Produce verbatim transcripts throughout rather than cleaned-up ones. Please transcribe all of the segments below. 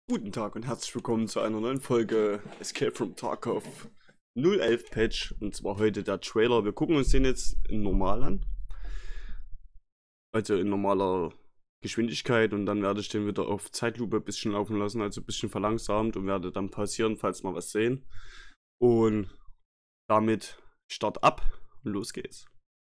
Guten Tag und herzlich willkommen zu einer neuen Folge Escape from Tarkov null elf Patch, und zwar heute der Trailer. Wir gucken uns den jetzt in normal an, also in normaler Geschwindigkeit, und dann werde ich den wieder auf Zeitlupe ein bisschen laufen lassen, also ein bisschen verlangsamt, und werde dann pausieren, falls wir was sehen. Und damit Start ab und los geht's.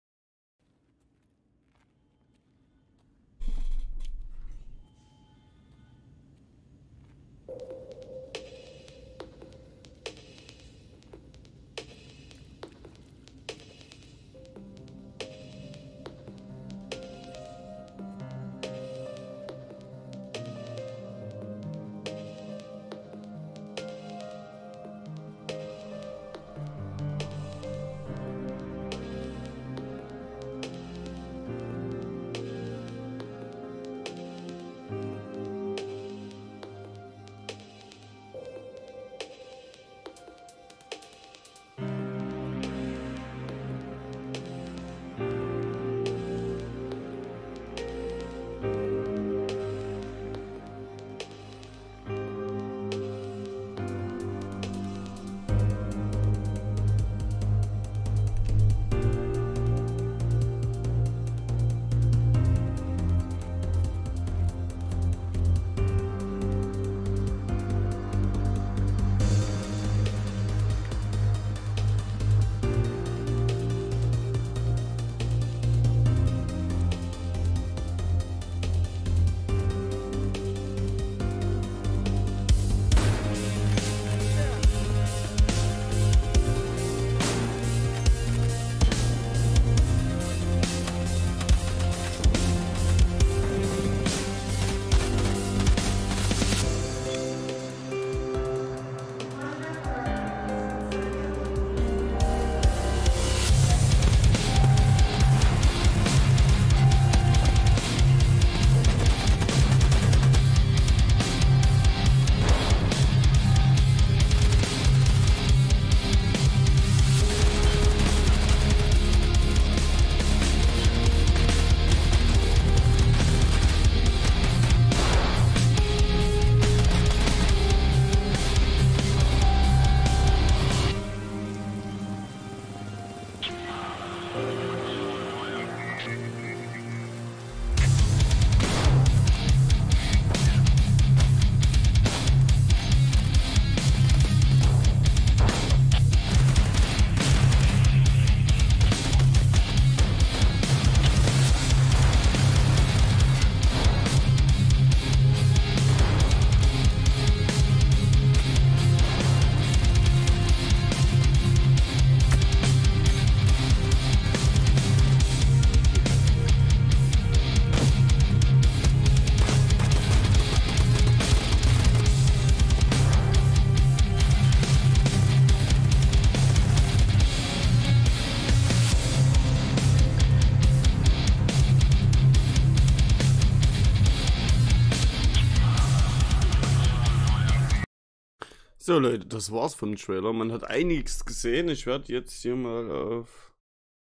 So Leute, das war's vom Trailer. Man hat einiges gesehen. Ich werde jetzt hier mal auf...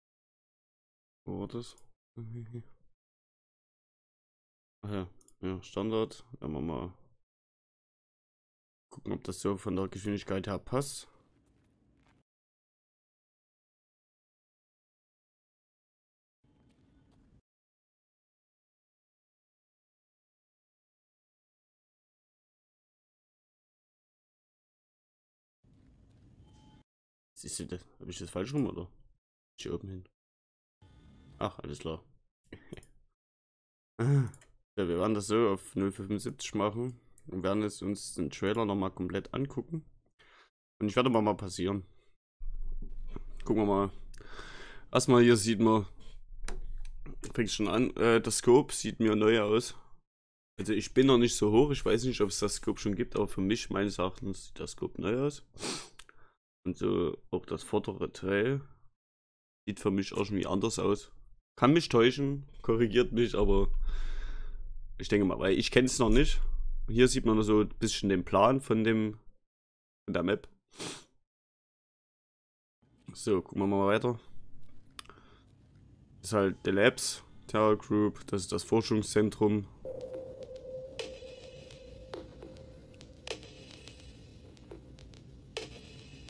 Wo war das? Ach ja, ja, Standard. Werden wir mal gucken, ob das so von der Geschwindigkeit her passt. Siehst du das? Habe ich das falsch rum, oder? Hier oben hin. Ach, alles klar. Ja, wir werden das so auf null fünfundsiebzig machen und werden jetzt uns den Trailer nochmal komplett angucken. Und ich werde mal mal passieren. Gucken wir mal. Erstmal hier sieht man, fängt schon an, äh, das Scope sieht mir neu aus. Also ich bin noch nicht so hoch, ich weiß nicht, ob es das Scope schon gibt, aber für mich, meines Erachtens, sieht das Scope neu aus. Und so auch das vordere Teil sieht für mich irgendwie anders aus. Kann mich täuschen, korrigiert mich, aber ich denke mal, weil ich kenne es noch nicht. Hier sieht man so ein bisschen den Plan von dem von der Map. So, gucken wir mal weiter. Das ist halt The Labs, Terror Group, das ist das Forschungszentrum.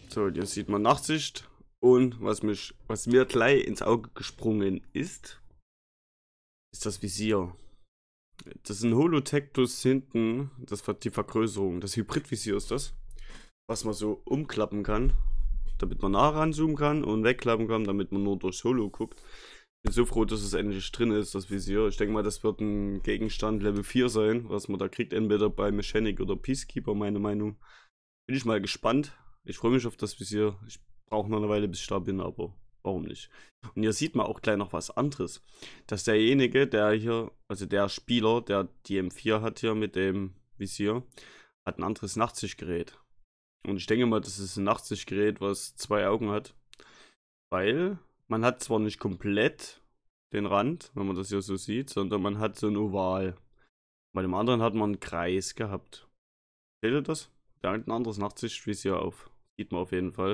So, hier sieht man Nachtsicht. Und was, mich, was mir gleich ins Auge gesprungen ist, ist das Visier. Das ist ein Holotectus hinten, das war die Vergrößerung. Das Hybridvisier ist das, was man so umklappen kann, damit man nah ranzoomen kann und wegklappen kann, damit man nur durchs Holo guckt. Ich bin so froh, dass es endlich drin ist, das Visier. Ich denke mal, das wird ein Gegenstand Level vier sein, was man da kriegt, entweder bei Mechanic oder Peacekeeper, meine Meinung. Bin ich mal gespannt. Ich freue mich auf das Visier. Ich brauche noch eine Weile, bis ich da bin, aber warum nicht? Und hier sieht man auch gleich noch was anderes. Dass derjenige, der hier, also der Spieler, der die M vier hat hier mit dem Visier, hat ein anderes Nachtsichtgerät. Und ich denke mal, das ist ein Nachtsichtgerät, was zwei Augen hat. Weil man hat zwar nicht komplett den Rand, wenn man das hier so sieht, sondern man hat so ein Oval. Bei dem anderen hat man einen Kreis gehabt. Seht ihr das? Der hat ein anderes Nachtsichtvisier auf. Sieht man auf jeden Fall.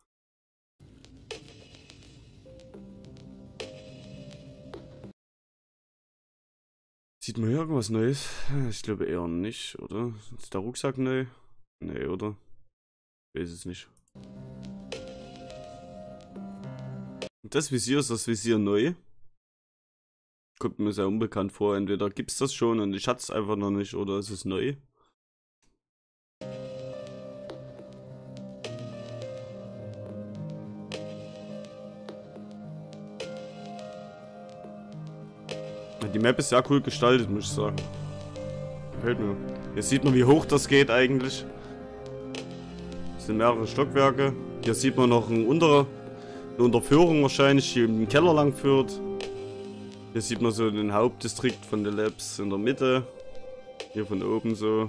Sieht man hier irgendwas Neues? Ich glaube eher nicht, oder? Ist der Rucksack neu? Nee, oder? Ich weiß es nicht. Das Visier ist das Visier neu. Kommt mir sehr unbekannt vor. Entweder gibt es das schon und ich hatte es einfach noch nicht, oder ist es neu. Die Map ist sehr cool gestaltet, muss ich sagen. Gefällt mir. Hier sieht man, wie hoch das geht eigentlich. Es sind mehrere Stockwerke. Hier sieht man noch ein untere, eine Unterführung wahrscheinlich, die im Keller lang führt. Hier sieht man so den Hauptdistrikt von den Labs in der Mitte. Hier von oben so.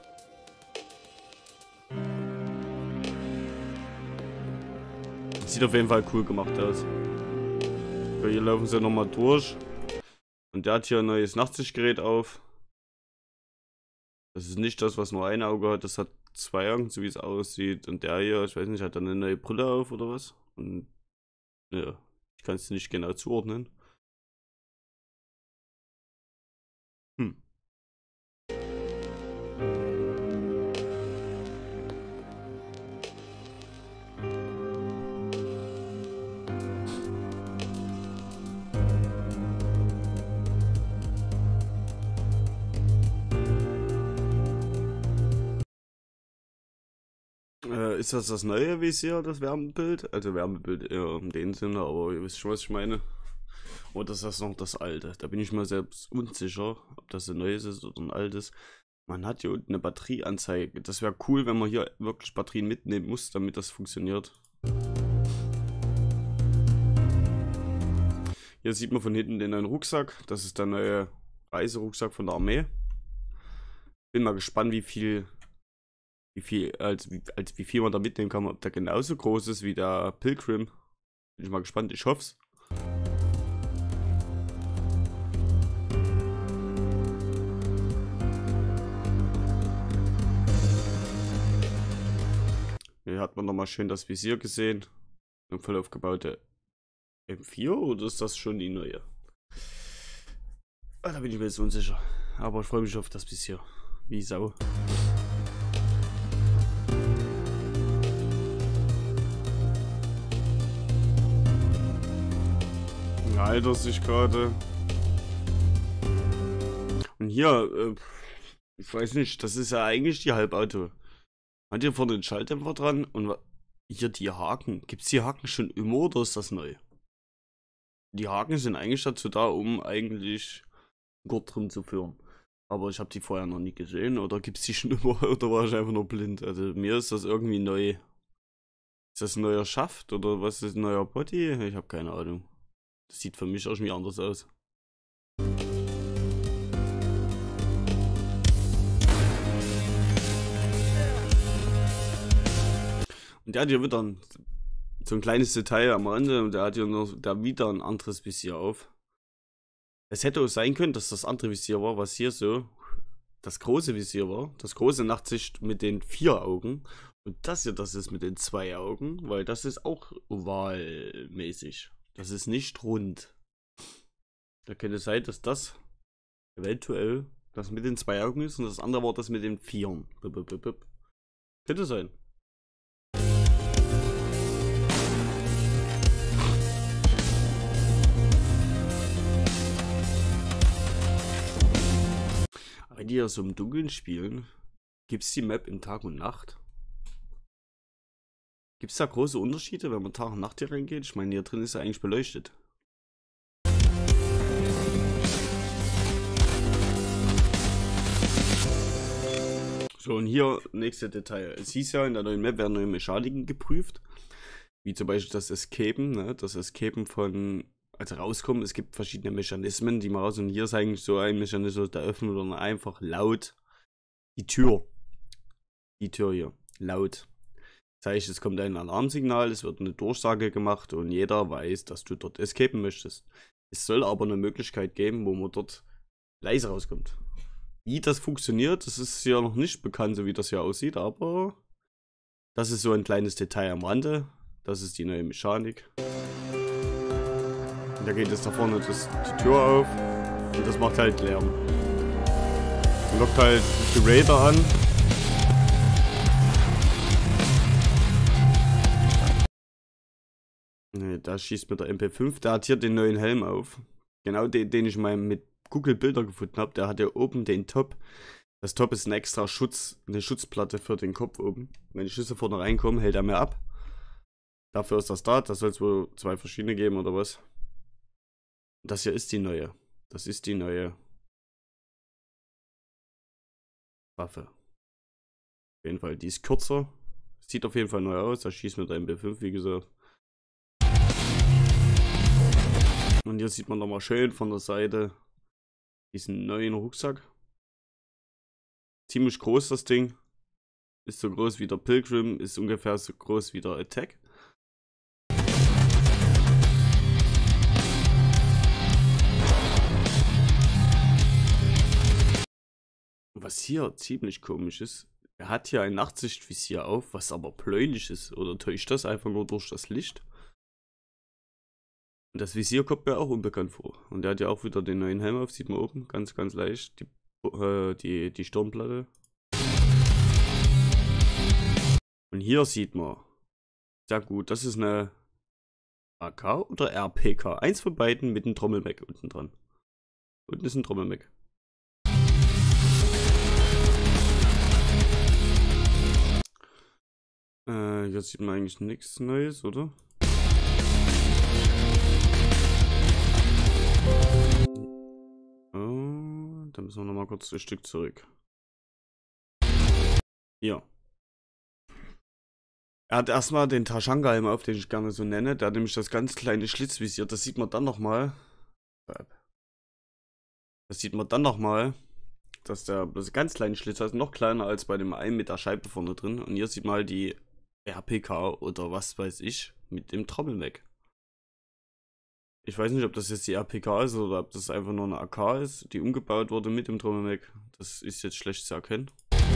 Sieht auf jeden Fall cool gemacht aus. So, hier laufen sie nochmal durch. Und der hat hier ein neues Nachtsichtgerät auf. Das ist nicht das, was nur ein Auge hat. Das hat zwei Augen, so wie es aussieht. Und der hier, ich weiß nicht, hat er eine neue Brille auf oder was? Und ja, ich kann es nicht genau zuordnen. Hm. Äh, ist das das neue Visier, das Wärmebild? Also Wärmebild eher in dem Sinne, aber ihr wisst schon, was ich meine. Oder ist das noch das alte? Da bin ich mir selbst unsicher, ob das ein neues ist oder ein altes. Man hat hier unten eine Batterieanzeige. Das wäre cool, wenn man hier wirklich Batterien mitnehmen muss, damit das funktioniert. Hier sieht man von hinten den neuen Rucksack. Das ist der neue Reiserucksack von der Armee. Bin mal gespannt, wie viel... Wie viel, als, als wie viel man da mitnehmen kann, ob der genauso groß ist wie der Pilgrim. Bin ich mal gespannt, ich hoff's. Hier hat man nochmal schön das Visier gesehen. Eine voll aufgebaute M vier oder ist das schon die neue? Ah, da bin ich mir jetzt unsicher. Aber ich freue mich auf das Visier. Wie Sau. Alter, sich gerade. Und hier, äh, ich weiß nicht, das ist ja eigentlich die Halbauto. Hat hier vorne den Schalldämpfer dran und hier die Haken. Gibt es die Haken schon immer oder ist das neu? Die Haken sind eigentlich dazu da, um eigentlich Gurt drin zu führen. Aber ich habe die vorher noch nie gesehen oder gibt es die schon immer oder war ich einfach nur blind? Also mir ist das irgendwie neu. Ist das ein neuer Schaft oder was ist ein neuer Body? Ich habe keine Ahnung. Das sieht für mich irgendwie anders aus. Und der hat hier wieder ein, so ein kleines Detail am Rande und der hat hier noch der wieder ein anderes Visier auf. Es hätte auch sein können, dass das andere Visier war, was hier so das große Visier war. Das große Nachtsicht mit den vier Augen. Und das hier, das ist mit den zwei Augen, weil das ist auch ovalmäßig. Das ist nicht rund. Da könnte es sein, dass das eventuell das mit den zwei Augen ist und das andere war das mit den Vieren. Bup, bup, bup, bup. Könnte sein. Wenn die ja so im Dunkeln spielen, gibt es die Map in Tag und Nacht? Gibt es da große Unterschiede, wenn man Tag und Nacht hier reingeht? Ich meine, hier drin ist ja eigentlich beleuchtet. So, und hier nächste Detail. Es hieß ja, in der neuen Map werden neue Mechaniken geprüft. Wie zum Beispiel das Escapen, ne? Das Escapen von, also rauskommen. Es gibt verschiedene Mechanismen, die man raus. Und hier ist eigentlich so ein Mechanismus, der öffnet dann einfach laut die Tür. Die Tür hier. Laut. Das heißt, es kommt ein Alarmsignal, es wird eine Durchsage gemacht und jeder weiß, dass du dort escapen möchtest. Es soll aber eine Möglichkeit geben, wo man dort leise rauskommt. Wie das funktioniert, das ist ja noch nicht bekannt, so wie das hier aussieht, aber das ist so ein kleines Detail am Rande. Das ist die neue Mechanik. Und da geht jetzt da vorne das, die Tür auf und das macht halt Lärm. Und lockt halt die Raider an. Ne, da schießt mir der M P fünf, der hat hier den neuen Helm auf. Genau den, den ich mal mit Google Bilder gefunden habe. Der hat ja oben den Top. Das Top ist ein extra Schutz, eine Schutzplatte für den Kopf oben. Wenn die Schüsse vorne reinkommen, hält er mehr ab. Dafür ist das da. Das soll es wohl zwei verschiedene geben oder was. Das hier ist die neue. Das ist die neue Waffe. Auf jeden Fall, die ist kürzer. Sieht auf jeden Fall neu aus. Da schießt mir der M P fünf, wie gesagt. Und hier sieht man nochmal schön von der Seite diesen neuen Rucksack. Ziemlich groß das Ding. Ist so groß wie der Pilgrim, ist ungefähr so groß wie der Attack. Was hier ziemlich komisch ist, er hat hier ein Nachtsichtvisier auf, was aber bläulich ist. Oder täuscht das einfach nur durch das Licht? Und das Visier kommt mir auch unbekannt vor. Und der hat ja auch wieder den neuen Helm auf, sieht man oben, ganz, ganz leicht. Die, äh, die, die Stirnplatte. Und hier sieht man, sehr gut, das ist eine A K oder R P K. Eins von beiden mit einem Trommelmeck unten dran. Unten ist ein Trommelmeck. Äh, jetzt sieht man eigentlich nichts Neues, oder? Oh, dann müssen wir noch mal kurz ein Stück zurück. Hier. Er hat erstmal den Taschanka-Helm auf, den ich gerne so nenne. Der hat nämlich das ganz kleine Schlitzvisier. Das sieht man dann nochmal. Das sieht man dann nochmal, dass der das ganz kleine Schlitz hat, noch kleiner als bei dem einen mit der Scheibe vorne drin. Und hier sieht man halt die R P K oder was weiß ich mit dem Trommelmeck. Ich weiß nicht, ob das jetzt die R P K ist oder ob das einfach nur eine A K ist, die umgebaut wurde mit dem Trommelmeck. Das ist jetzt schlecht zu erkennen.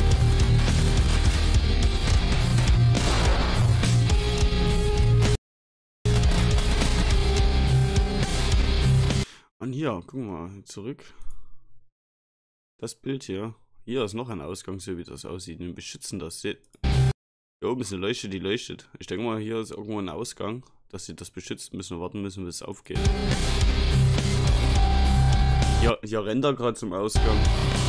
Und hier, guck mal, zurück. Das Bild hier. Hier ist noch ein Ausgang, so wie das aussieht. Wir beschützen das. Hier oben ist eine Leuchte, die leuchtet. Ich denke mal, hier ist irgendwo ein Ausgang, dass sie das beschützt. Müssen wir warten müssen, bis es aufgeht. Hier, hier rennt er gerade zum Ausgang.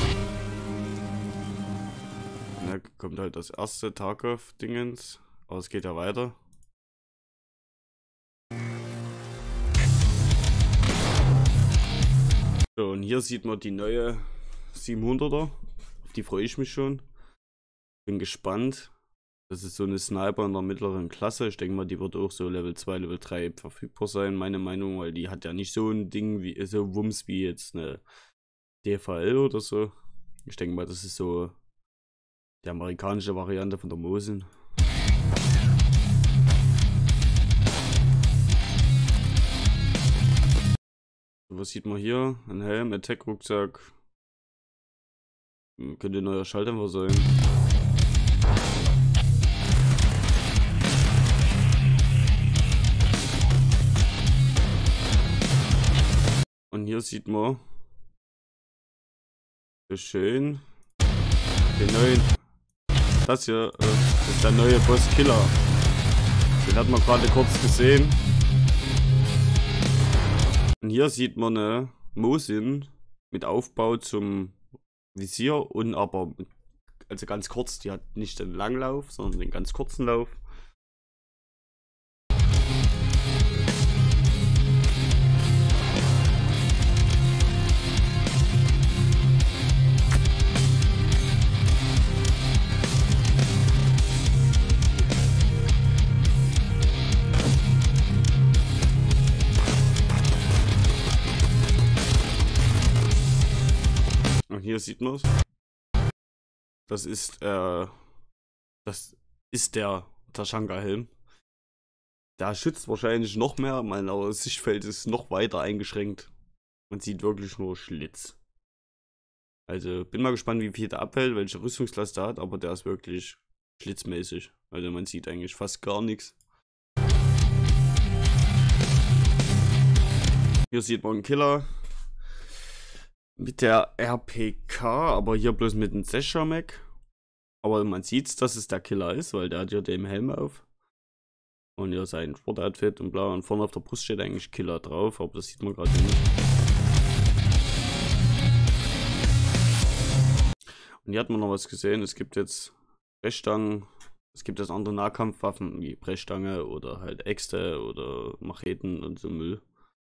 Und da kommt halt das erste Tarkov-Dingens. Aber es geht ja weiter. So, und hier sieht man die neue siebenhunderter. Auf die freue ich mich schon. Bin gespannt. Das ist so eine Sniper in der mittleren Klasse. Ich denke mal, die wird auch so Level zwei, Level drei verfügbar sein, meine Meinung, weil die hat ja nicht so ein Ding wie, so Wumms wie jetzt eine D V L oder so. Ich denke mal, das ist so die amerikanische Variante von der Mosin. Was sieht man hier? Ein Helm, Attack-Rucksack. Könnte ein neuer Schalldämpfer sein. Und hier sieht man so schön den neuen. Das hier äh, ist der neue Boss Killer. Den hat man gerade kurz gesehen. Und hier sieht man eine Mosin mit Aufbau zum Visier und aber, also ganz kurz, die hat nicht den Langlauf, sondern den ganz kurzen Lauf. Hier sieht man es. Das ist, äh, das ist der Taschanka-Helm. Der schützt wahrscheinlich noch mehr, mein Sichtfeld ist noch weiter eingeschränkt. Man sieht wirklich nur Schlitz. Also bin mal gespannt, wie viel der abfällt, welche Rüstungsklasse der hat, aber der ist wirklich schlitzmäßig. Also man sieht eigentlich fast gar nichts. Hier sieht man einen Killer. Mit der R P K, aber hier bloß mit dem Seschamek. Aber man sieht's, dass es der Killer ist, weil der hat ja den Helm auf. Und hier sein Sportoutfit und blau. Und vorne auf der Brust steht eigentlich Killer drauf, aber das sieht man gerade nicht. Und hier hat man noch was gesehen. Es gibt jetzt Brechstangen. Es gibt jetzt andere Nahkampfwaffen wie Brechstange oder halt Äxte oder Macheten und so Müll.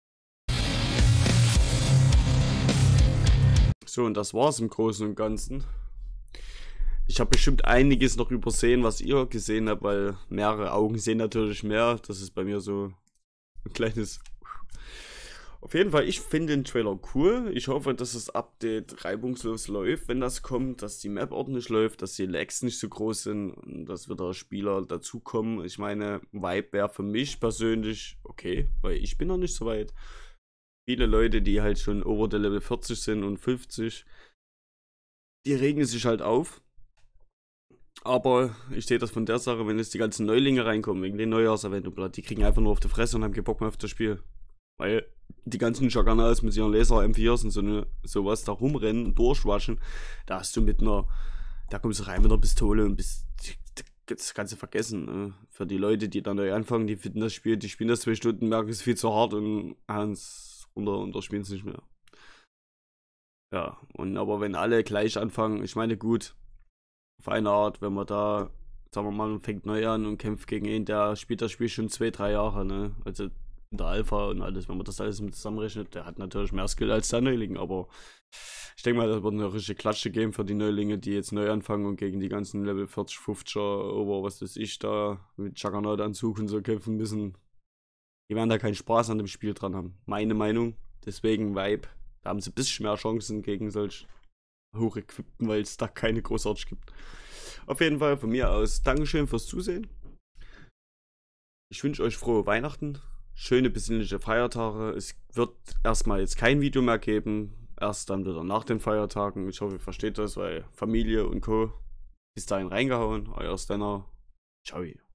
So, und das war's im Großen und Ganzen. Ich habe bestimmt einiges noch übersehen, was ihr gesehen habt, weil mehrere Augen sehen natürlich mehr. Das ist bei mir so ein kleines... Auf jeden Fall, ich finde den Trailer cool. Ich hoffe, dass das Update reibungslos läuft, wenn das kommt, dass die Map ordentlich läuft, dass die Lags nicht so groß sind und dass wieder Spieler dazukommen. Ich meine, Vibe wäre für mich persönlich okay, weil ich bin noch nicht so weit. Viele Leute, die halt schon over der Level vierzig sind und fünfzig, die regen sich halt auf. Aber ich sehe das von der Sache, wenn jetzt die ganzen Neulinge reinkommen, wegen den Neujahrsevent, die kriegen einfach nur auf die Fresse und haben keinen Bock mehr auf das Spiel. Weil die ganzen Juggernaut mit ihren Laser M viers und so ne, sowas da rumrennen, durchwaschen, da hast du mit einer, da kommst du rein mit einer Pistole und bist, das kannst du vergessen. Ne? Für die Leute, die dann neu anfangen, die finden das Spiel, die spielen das zwei Stunden, merken es viel zu hart und hauen es runter und da spielen es nicht mehr. Ja, und aber wenn alle gleich anfangen, ich meine gut, auf eine Art, wenn man da, sagen wir mal, man fängt neu an und kämpft gegen ihn, der spielt das Spiel schon zwei, drei Jahre, ne? Also in der Alpha und alles, wenn man das alles mit zusammenrechnet, der hat natürlich mehr Skill als der Neuling, aber ich denke mal, das wird eine richtige Klatsche geben für die Neulinge, die jetzt neu anfangen und gegen die ganzen Level vierzig, fünfziger, oder was weiß ich, da mit Juggernaut-Anzug und so kämpfen müssen. Die werden da keinen Spaß an dem Spiel dran haben. Meine Meinung. Deswegen Vibe. Da haben sie ein bisschen mehr Chancen gegen solch hochequipten, weil es da keine großartig gibt. Auf jeden Fall von mir aus Dankeschön fürs Zusehen. Ich wünsche euch frohe Weihnachten. Schöne besinnliche Feiertage. Es wird erstmal jetzt kein Video mehr geben. Erst dann wieder nach den Feiertagen. Ich hoffe, ihr versteht das, weil Familie und Co. Bis dahin reingehauen. Euer Stenner. Ciao.